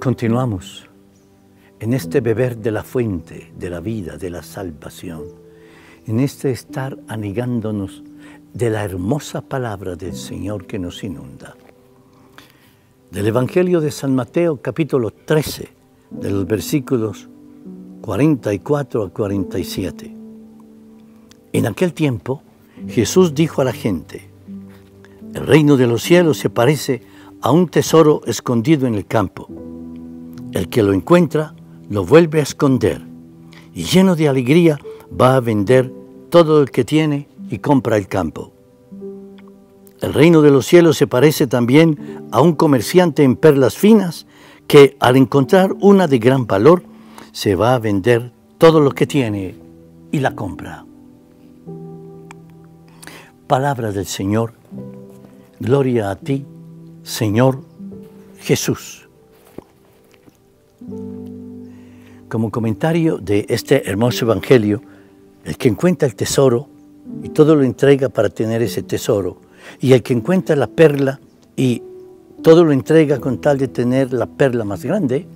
Continuamos en este beber de la fuente de la vida, de la salvación, en este estar anegándonos de la hermosa palabra del Señor que nos inunda. Del Evangelio de San Mateo, capítulo 13, de los versículos 44 a 47. En aquel tiempo, Jesús dijo a la gente: el reino de los cielos se parece a un tesoro escondido en el campo. El que lo encuentra, lo vuelve a esconder, y lleno de alegría va a vender todo lo que tiene y compra el campo. El reino de los cielos se parece también a un comerciante en perlas finas que, al encontrar una de gran valor, se va a vender todo lo que tiene y la compra. Palabra del Señor. Gloria a ti, Señor Jesús. Como comentario de este hermoso evangelio, el que encuentra el tesoro y todo lo entrega para tener ese tesoro, y el que encuentra la perla y todo lo entrega con tal de tener la perla más grande,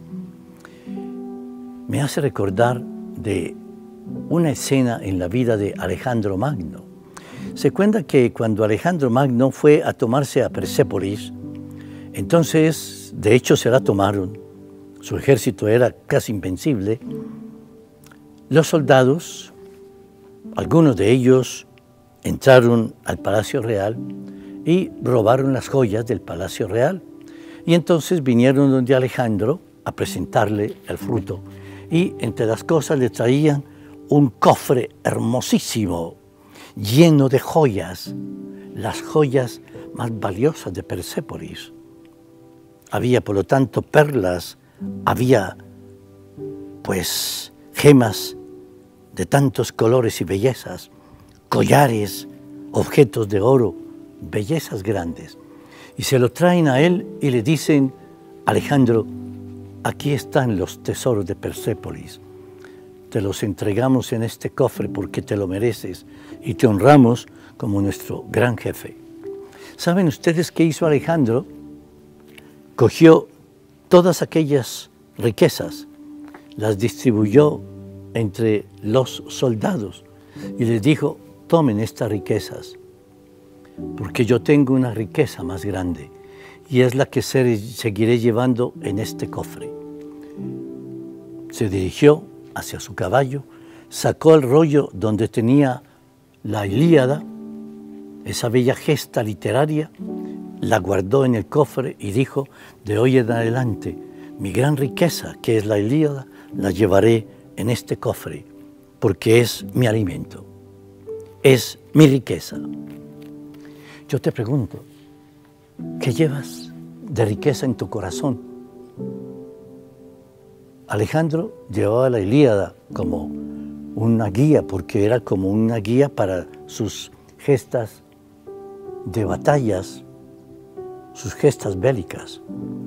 me hace recordar de una escena en la vida de Alejandro Magno. Se cuenta que cuando Alejandro Magno fue a tomarse a Persépolis, entonces, de hecho, se la tomaron. Su ejército era casi invencible. Los soldados, algunos de ellos, entraron al Palacio Real y robaron las joyas del Palacio Real. Y entonces vinieron donde Alejandro a presentarle el fruto. Y entre las cosas le traían un cofre hermosísimo, lleno de joyas, las joyas más valiosas de Persépolis. Había, por lo tanto, perlas, había, pues, gemas de tantos colores y bellezas, collares, objetos de oro, bellezas grandes. Y se lo traen a él y le dicen: Alejandro, aquí están los tesoros de Persépolis. Te los entregamos en este cofre porque te lo mereces y te honramos como nuestro gran jefe. ¿Saben ustedes qué hizo Alejandro? Cogió todas aquellas riquezas, las distribuyó entre los soldados y les dijo: tomen estas riquezas, porque yo tengo una riqueza más grande y es la que seguiré llevando en este cofre. Se dirigió hacia su caballo, sacó el rollo donde tenía la Ilíada, esa bella gesta literaria, la guardó en el cofre y dijo: de hoy en adelante, mi gran riqueza, que es la Ilíada, la llevaré en este cofre, porque es mi alimento, es mi riqueza. Yo te pregunto, ¿qué llevas de riqueza en tu corazón? Alejandro llevaba la Ilíada como una guía, porque era como una guía para sus gestas de batallas, sus gestas bélicas.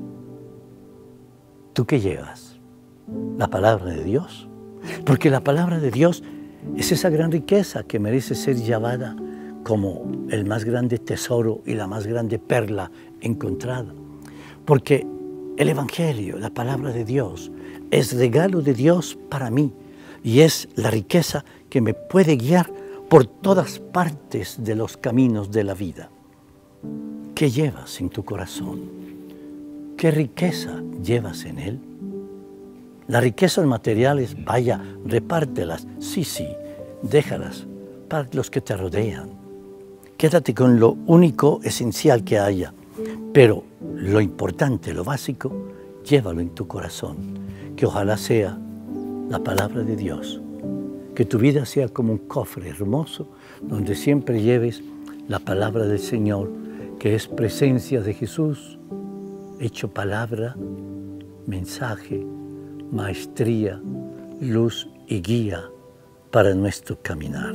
¿Tú qué llevas? ¿La palabra de Dios? Porque la palabra de Dios es esa gran riqueza que merece ser llevada como el más grande tesoro y la más grande perla encontrada. Porque el Evangelio, la palabra de Dios, es regalo de Dios para mí y es la riqueza que me puede guiar por todas partes de los caminos de la vida. ¿Qué llevas en tu corazón? ¿Qué riqueza llevas en él? Las riquezas materiales, vaya, repártelas. Sí, déjalas para los que te rodean. Quédate con lo único esencial que haya, pero lo importante, lo básico, llévalo en tu corazón, que ojalá sea la palabra de Dios, que tu vida sea como un cofre hermoso donde siempre lleves la palabra del Señor, que es presencia de Jesús, hecho palabra, mensaje, maestría, luz y guía para nuestro caminar.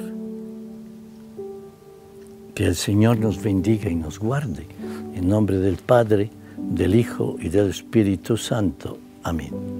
Que el Señor nos bendiga y nos guarde. En nombre del Padre, del Hijo y del Espíritu Santo. Amén.